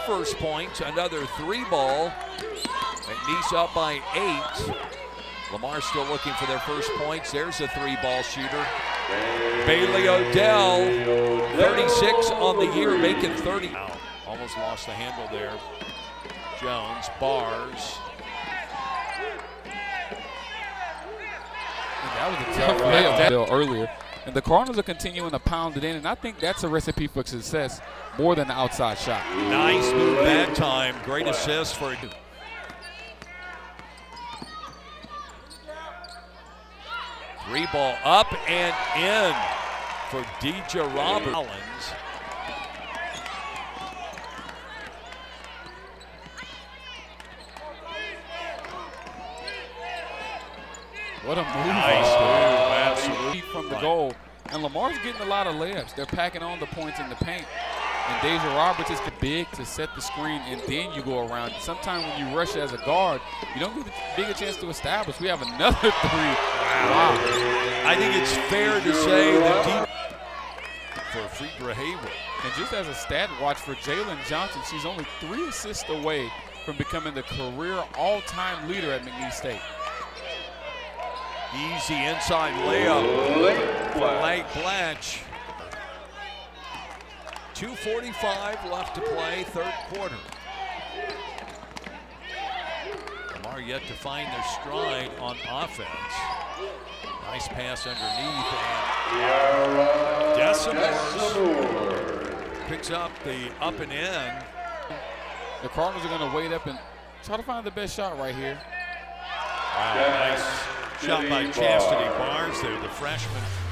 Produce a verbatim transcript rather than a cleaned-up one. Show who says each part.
Speaker 1: first points, another three ball. McNeese up by eight. Lamar still looking for their first points. There's a three ball shooter. Bailey Odell, thirty-six on the year, making thirty. Wow. Almost lost the handle there. Jones, bars.
Speaker 2: And that was a tough layup earlier. And the Cardinals are continuing to pound it in, and I think that's a recipe for success more than the outside shot.
Speaker 1: Nice move that time. Great assist for three ball up and in for Deja Roberts.
Speaker 2: What a move.
Speaker 1: Nice move, absolutely.
Speaker 2: From the goal. And Lamar's getting a lot of layups. They're packing on the points in the paint. And Deja Roberts is big to set the screen, and then you go around. Sometimes when you rush as a guard, you don't get the bigger chance to establish. We have another three. Wow.
Speaker 1: Wow. I think it's fair to say that for Phaedra Haywood.
Speaker 2: And just as a stat watch for Jalen Johnson, she's only three assists away from becoming the career all-time leader at McNeese State.
Speaker 1: Easy inside layup for Lake Blanche. two forty-five left to play, third quarter. Lamar yet to find their stride on offense. Nice pass underneath, and Desamores picks up the up and in.
Speaker 2: The Cardinals are going to wait up and try to find the best shot right here.
Speaker 1: Wow, nice shot by Chastity Barnes there, the freshman.